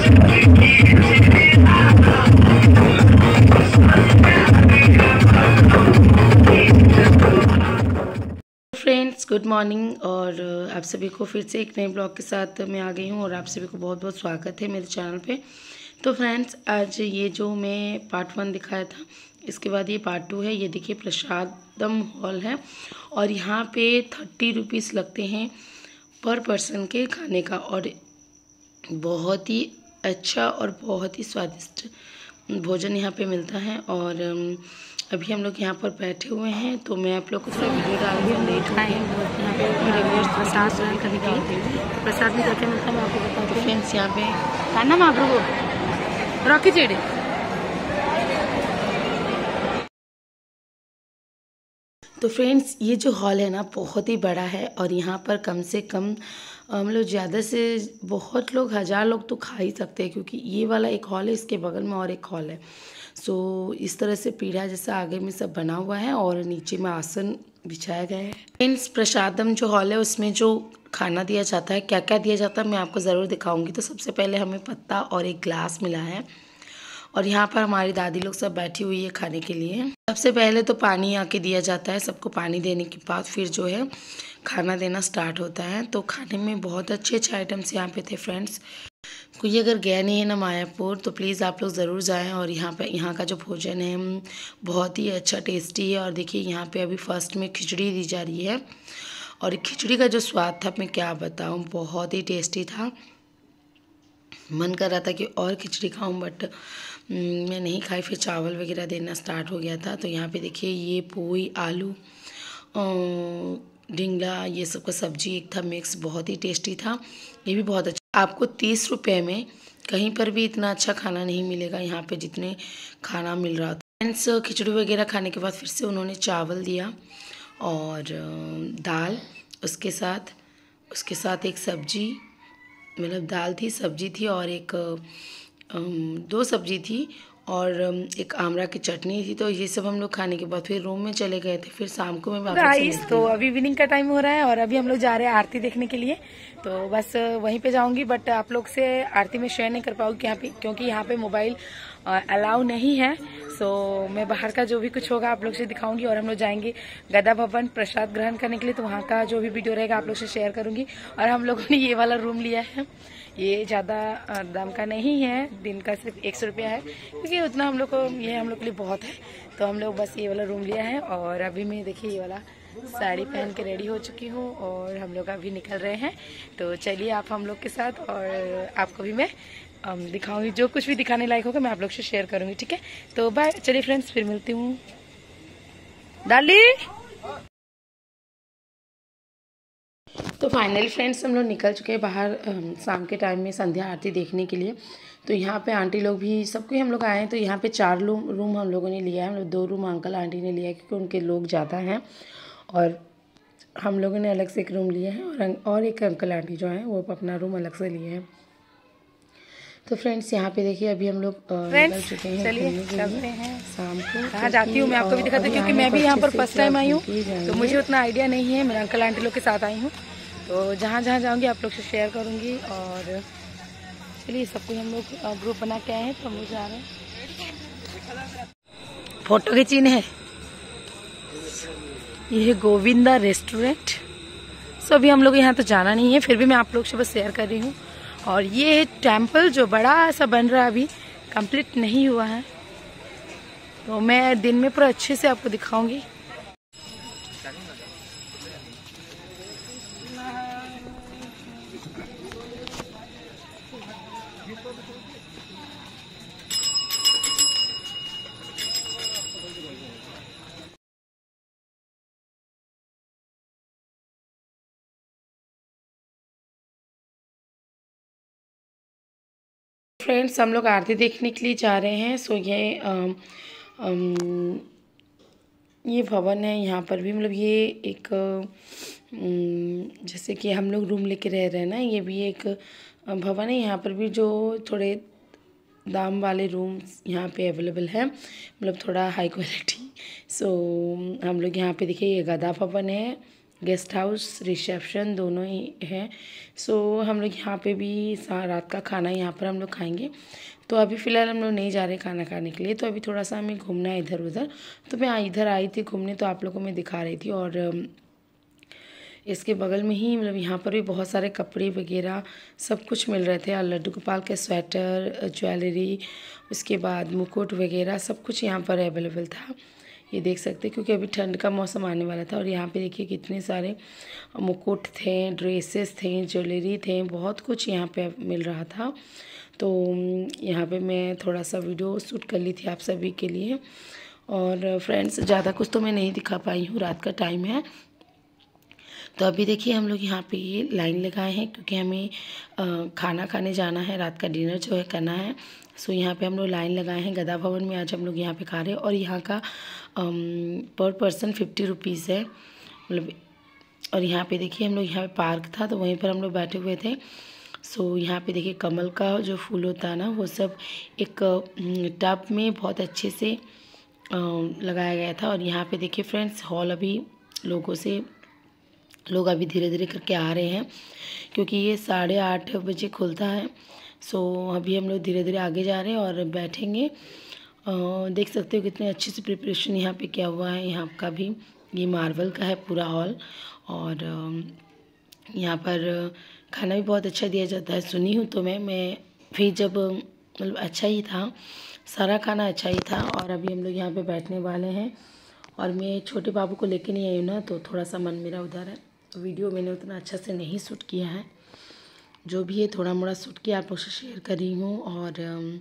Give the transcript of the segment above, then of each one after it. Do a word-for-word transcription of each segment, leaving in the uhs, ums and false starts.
Friends good morning, और आप सभी को फिर से एक नए ब्लॉग के साथ मैं आ गई हूँ और आप सभी को बहुत बहुत स्वागत है मेरे चैनल पे। तो फ्रेंड्स आज ये जो मैं पार्ट वन दिखाया था, इसके बाद ये पार्ट टू है। ये देखिए प्रसादम हॉल है और यहाँ पे थर्टी रुपीज़ लगते हैं पर पर्सन के खाने का, और बहुत ही अच्छा और बहुत ही स्वादिष्ट भोजन यहाँ पे मिलता है। और अभी हम लोग यहाँ पर बैठे हुए हैं, तो मैं आप लोग को थोड़ा वीडियो डाल रही हूँ। लेट आए यहाँ पे रेगुलर प्रसाद ग्रहण करने के लिए। प्रसाद भी क्या मिलता है मैं आपको बताती हूँ। फ्रेंड्स यहाँ पे खाना मागरो रॉकी चेड़े। तो फ्रेंड्स ये जो हॉल है ना बहुत ही बड़ा है, और यहाँ पर कम से कम हम लोग ज़्यादा से बहुत लोग हज़ार लोग तो खा ही सकते हैं, क्योंकि ये वाला एक हॉल है, इसके बगल में और एक हॉल है। सो इस तरह से पीढ़ा जैसा आगे में सब बना हुआ है और नीचे में आसन बिछाया गया है। फ्रेंड्स प्रसादम जो हॉल है उसमें जो खाना दिया जाता है, क्या क्या दिया जाता है मैं आपको ज़रूर दिखाऊंगी। तो सबसे पहले हमें पत्ता और एक ग्लास मिला है, और यहाँ पर हमारी दादी लोग सब बैठी हुई है खाने के लिए। सबसे पहले तो पानी आके दिया जाता है सबको। पानी देने के बाद फिर जो है खाना देना स्टार्ट होता है। तो खाने में बहुत अच्छे अच्छे आइटम्स यहाँ पे थे फ्रेंड्स। कोई अगर गया नहीं है ना मायापुर, तो प्लीज़ आप लोग ज़रूर जाएं। और यहाँ पे यहाँ का जो भोजन है बहुत ही अच्छा टेस्टी है। और देखिए यहाँ पे अभी फर्स्ट में खिचड़ी दी जा रही है, और खिचड़ी का जो स्वाद था मैं क्या बताऊँ, बहुत ही टेस्टी था। मन कर रहा था कि और खिचड़ी खाऊं, बट मैं नहीं खाई। फिर चावल वगैरह देना स्टार्ट हो गया था। तो यहाँ पे देखिए ये पोई, आलू, ढिंगला, ये सब का सब्जी एक था मिक्स, बहुत ही टेस्टी था। ये भी बहुत अच्छा। आपको तीस रुपये में कहीं पर भी इतना अच्छा खाना नहीं मिलेगा यहाँ पे जितने खाना मिल रहा था। फ्रेंड्स खिचड़ी वगैरह खाने के बाद फिर से उन्होंने चावल दिया और दाल, उसके साथ उसके साथ एक सब्जी, मतलब दाल थी, सब्जी थी, और एक दो सब्जी थी, और एक आमरा की चटनी थी। तो ये सब हम लोग खाने के बाद फिर रूम में चले गए थे। फिर शाम को मैं गाइस तो अभी इवनिंग का टाइम हो रहा है और अभी हम लोग जा रहे हैं आरती देखने के लिए। तो बस वहीं पे जाऊंगी, बट आप लोग से आरती में शेयर नहीं कर पाऊंगी यहाँ पे, क्योंकि यहाँ पे मोबाइल अलाउ नहीं है। सो मैं बाहर का जो भी कुछ होगा आप लोग से दिखाऊंगी। और हम लोग जाएंगे गदा भवन प्रसाद ग्रहण करने के लिए, तो वहाँ का जो भी वीडियो रहेगा आप लोग से शेयर करूंगी। और हम लोगों ने ये वाला रूम लिया है, ये ज़्यादा दाम का नहीं है, दिन का सिर्फ एक सौ रुपया है, क्योंकि उतना हम लोग को ये हम लोग के लिए बहुत है। तो हम लोग बस ये वाला रूम लिया है। और अभी मैं देखिए ये वाला साड़ी पहन के रेडी हो चुकी हूँ और हम लोग अभी निकल रहे हैं। तो चलिए आप हम लोग के साथ, और आपको भी मैं दिखाऊंगी, जो कुछ भी दिखाने लायक होगा मैं आप लोग से शेयर करूंगी, ठीक है। तो बाय, चलिए फ्रेंड्स फिर मिलती हूँ। डाली तो फाइनली फ्रेंड्स हम लोग निकल चुके हैं बाहर शाम के टाइम में संध्या आरती देखने के लिए। तो यहाँ पे आंटी लोग भी सबके हम लोग आए हैं। तो यहाँ पे चार रूम रूम हम लोगों ने लिया है। हम लोग दो रूम अंकल आंटी ने लिया है, क्योंकि उनके लोग ज़्यादा हैं, और हम लोगों ने अलग से एक रूम लिया है, और और एक अंकल आंटी जो हैं वो अपना रूम अलग से लिए हैं। तो फ्रेंड्स यहाँ पे देखिए अभी हम लोग निकल चुके हैं, चलिए चलते हैं। शाम को कहाँ जाती हूँ मैं आपको भी दिखाती हूँ, क्योंकि मैं भी यहाँ पर फर्स्ट टाइम आई हूँ, तो मुझे उतना आइडिया नहीं है। मेरे अंकल आंटी लोग के साथ आई हूँ, तो जहाँ जहाँ जाऊँगी आप लोग से शेयर करूँगी। और चलिए सब कुछ हम लोग ग्रुप बना के आए हैं, तो हम लोग जा रहे हैं फोटो खींचने है। ये है गोविंदा रेस्टोरेंट। सो अभी हम लोग यहाँ तो जाना नहीं है, फिर भी मैं आप लोग से बस शेयर कर रही हूँ। और ये टेम्पल जो बड़ा सा बन रहा है अभी कंप्लीट नहीं हुआ है, तो मैं दिन में पूरा अच्छे से आपको दिखाऊंगी। फ्रेंड्स हम लोग आरती देखने के लिए जा रहे हैं। सो ये आम, आम, ये भवन है। यहाँ पर भी मतलब ये एक जैसे कि हम लोग रूम लेके रह रहे हैं ना, ये भी एक भवन है। यहाँ पर भी जो थोड़े दाम वाले रूम्स यहाँ पे अवेलेबल है, मतलब थोड़ा हाई क्वालिटी। सो हम लोग यहाँ पे देखिए ये गदा भवन है, गेस्ट हाउस रिसेप्शन दोनों ही है। सो हम लोग यहाँ पे भी रात का खाना यहाँ पर हम लोग खाएंगे। तो अभी फ़िलहाल हम लोग नहीं जा रहे खाना खाने के लिए, तो अभी थोड़ा सा हमें घूमना है इधर उधर। तो मैं इधर आई थी घूमने, तो आप लोगों को मैं दिखा रही थी। और इसके बगल में ही मतलब यहाँ पर भी बहुत सारे कपड़े वगैरह सब कुछ मिल रहे थे। और लड्डू गोपाल के स्वेटर, ज्वेलरी, उसके बाद मुकुट वगैरह सब कुछ यहाँ पर अवेलेबल था। ये देख सकते हैं क्योंकि अभी ठंड का मौसम आने वाला था। और यहाँ पे देखिए कितने सारे मुकुट थे, ड्रेसेस थे, ज्वेलरी थे, बहुत कुछ यहाँ पे मिल रहा था। तो यहाँ पे मैं थोड़ा सा वीडियो शूट कर ली थी आप सभी के लिए। और फ्रेंड्स ज़्यादा कुछ तो मैं नहीं दिखा पाई हूँ, रात का टाइम है। तो अभी देखिए हम लोग यहाँ पे ये लाइन लगाए हैं क्योंकि हमें खाना खाने जाना है, रात का डिनर जो है करना है। सो यहाँ पे हम लोग लाइन लगाए हैं गदा भवन में। आज हम लोग यहाँ पे खा रहे हैं और यहाँ का पर पर्सन फिफ्टी रुपीज़ है मतलब। और यहाँ पे देखिए हम लोग यहाँ पे पार्क था तो वहीं पर हम लोग बैठे हुए थे। सो यहाँ पे देखिए कमल का जो फूल होता है ना, वो सब एक टब में बहुत अच्छे से लगाया गया था। और यहाँ पे देखिए फ्रेंड्स हॉल अभी लोगों से लोग अभी धीरे धीरे करके आ रहे हैं क्योंकि ये साढ़े आठ बजे खुलता है। सो अभी हम लोग धीरे धीरे आगे जा रहे हैं और बैठेंगे। आ, देख सकते हो कितने अच्छे से प्रिपरेशन यहाँ पे किया हुआ है। यहाँ का भी ये मार्बल का है पूरा हॉल। और यहाँ पर खाना भी बहुत अच्छा दिया जाता है, सुनी हूँ तो मैं मैं फिर जब मतलब अच्छा ही था, सारा खाना अच्छा ही था। और अभी हम लोग यहाँ पे बैठने वाले हैं। और मैं छोटे बाबू को लेके नहीं आई हूँ ना, तो थोड़ा सा मन मेरा उधर है। तो वीडियो मैंने उतना अच्छा से नहीं शूट किया है, जो भी है थोड़ा मोड़ा शूट किया आप लोग से शेयर कर रही हूँ। और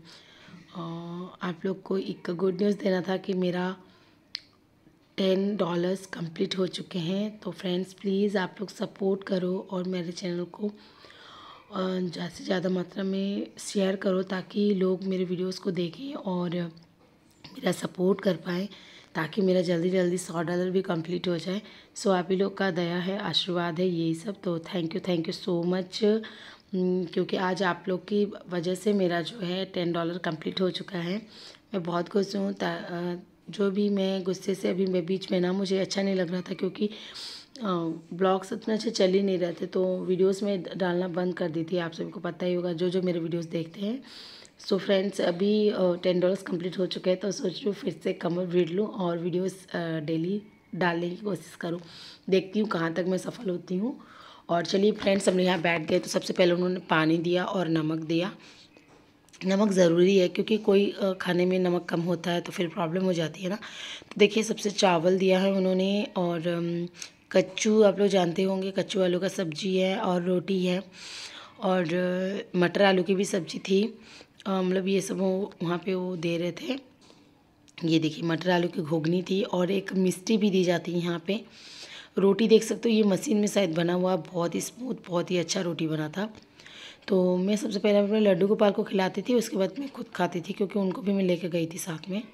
आप लोग को एक गुड न्यूज़ देना था कि मेरा टेन डॉलर्स कंप्लीट हो चुके हैं। तो फ्रेंड्स प्लीज़ आप लोग सपोर्ट करो और मेरे चैनल को ज़्यादा से ज़्यादा मात्रा में शेयर करो ताकि लोग मेरे वीडियोस को देखें और मेरा सपोर्ट कर पाएँ, ताकि मेरा जल्दी जल्दी सौ डॉलर भी कंप्लीट हो जाए। सो आप ही लोग का दया है, आशीर्वाद है यही सब। तो thank you thank you so much, क्योंकि आज आप लोग की वजह से मेरा जो है टेन डॉलर कंप्लीट हो चुका है। मैं बहुत खुश हूँ। जो भी मैं गुस्से से अभी मैं बीच में ना मुझे अच्छा नहीं लग रहा था क्योंकि ब्लॉग्स उतना अच्छे चल ही नहीं रहे थे, तो वीडियोस में डालना बंद कर दी थी। आप सभी को पता ही होगा जो जो मेरे वीडियोस देखते हैं। सो फ्रेंड्स अभी टेन डॉलर्स कंप्लीट हो चुके हैं, तो सोच रही हूँ फिर से कमर भीड़ लूँ और वीडियोस डेली डालने की कोशिश करूँ। देखती हूँ कहाँ तक मैं सफल होती हूँ। और चलिए फ्रेंड्स हम यहाँ बैठ गए। तो सबसे पहले उन्होंने पानी दिया और नमक दिया। नमक ज़रूरी है क्योंकि कोई खाने में नमक कम होता है तो फिर प्रॉब्लम हो जाती है ना। तो देखिए सबसे चावल दिया है उन्होंने, और कच्चू आप लोग जानते होंगे, कच्चू आलू का सब्जी है और रोटी है, और मटर आलू की भी सब्जी थी। मतलब ये सब वो वहाँ पे वो दे रहे थे। ये देखिए मटर आलू की घुगनी थी और एक मिष्टी भी दी जाती है यहाँ पे। रोटी देख सकते हो ये मशीन में शायद बना हुआ, बहुत ही स्मूथ, बहुत ही अच्छा रोटी बना था। तो मैं सबसे पहले अपने लड्डू गोपाल को खिलाती थी, उसके बाद मैं खुद खाती थी क्योंकि उनको भी मैं लेके गई थी साथ में।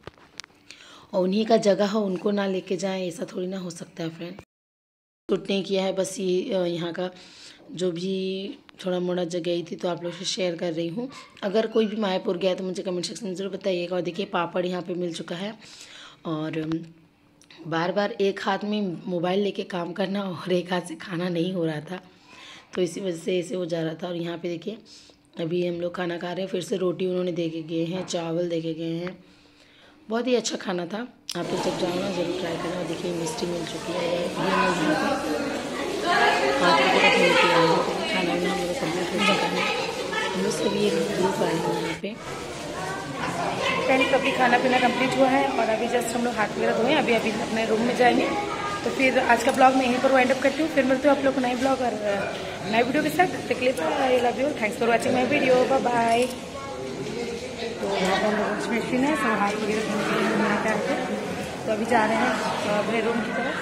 और उन्हीं का जगह हो उनको ना लेके जाएं, ऐसा थोड़ी ना हो सकता है फ्रेंड। शूट नहीं किया है, बस ये यहाँ का जो भी थोड़ा मोड़ा जगह ही थी तो आप लोग से शेयर कर रही हूँ। अगर कोई भी मायापुर गया तो मुझे कमेंट सेक्शन में ज़रूर बताइएगा। और देखिए पापड़ यहाँ पे मिल चुका है। और बार बार एक हाथ में मोबाइल लेके काम करना और एक हाथ से खाना नहीं हो रहा था, तो इसी वजह से ऐसे हो जा रहा था। और यहाँ पे देखिए अभी हम लोग खाना खा रहे हैं। फिर से रोटी उन्होंने दे के गए हैं, चावल दे के गए हैं, बहुत ही अच्छा खाना था। आप लोग जब जाओ ना ज़रूर ट्राई करना। और देखिए मिष्टी मिल चुकी है, ये हाथ वगैरह धो के आए हैं। खाना वाना हम लोग कम्प्लीट हो चुका है। हम लोग सभी एक ग्रुप आए हैं यहाँ पे। फ्रेंड्स अभी खाना पीना कंप्लीट हुआ है और अभी जस्ट हम लोग हाथ वगैरह धोए, अभी अभी अपने रूम में जाएंगे। तो फिर आज का ब्लॉग मैं यहीं पर वाइंड अप करती हूँ। फिर मिलते हो आप लोग को नए ब्लॉग और नए वीडियो के साथ। तब तक के लिए I love you, thanks for watching my video, bye bye. तो यहाँ पर हम लोग मशीन है, सब हाथ वगैरह धोने के लिए तो अभी जा रहे हैं अपने रूम की तरफ।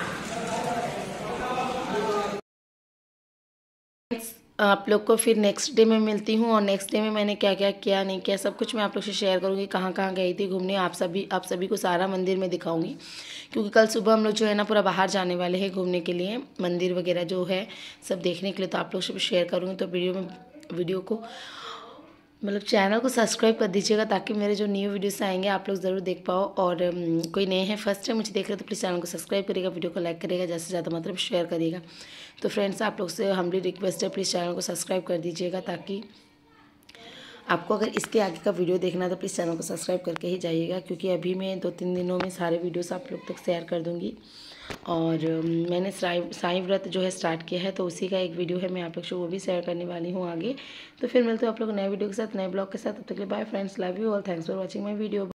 आप लोग को फिर नेक्स्ट डे में मिलती हूँ और नेक्स्ट डे में मैंने क्या क्या किया नहीं किया सब कुछ मैं आप लोग से शेयर करूँगी। कहाँ कहाँ गई थी घूमने, आप सभी आप सभी को सारा मंदिर में दिखाऊंगी क्योंकि कल सुबह हम लोग जो है ना पूरा बाहर जाने वाले हैं घूमने के लिए, मंदिर वगैरह जो है सब देखने के लिए। तो आप लोग से भी शेयर करूँगी। तो वीडियो में वीडियो को मतलब चैनल को सब्सक्राइब कर दीजिएगा ताकि मेरे जो न्यू वीडियोस आएंगे आप लोग ज़रूर देख पाओ। और um, कोई नए हैं फर्स्ट टाइम मुझे देख रहे हो तो प्लीज़ चैनल को सब्सक्राइब करिएगा, वीडियो को लाइक करिएगा, ज़्यादा से ज़्यादा मतलब शेयर करिएगा। तो फ्रेंड्स आप लोग से हम्बली रिक्वेस्ट है, प्लीज़ चैनल को सब्सक्राइब कर दीजिएगा ताकि आपको अगर इसके आगे का वीडियो देखना है तो प्लीज़ चैनल को सब्सक्राइब करके ही जाइएगा, क्योंकि अभी मैं दो तीन दिनों में सारे वीडियोस आप लोग तक शेयर कर दूँगी। और मैंने साई साई व्रत जो है स्टार्ट किया है तो उसी का एक वीडियो है, मैं आप लोग को वो भी शेयर करने वाली हूँ आगे। तो फिर मिलते हो आप लोग नए वीडियो के साथ, नए ब्लॉग के साथ। तब तक के लिए bye friends, love you all, thanks for watching my video.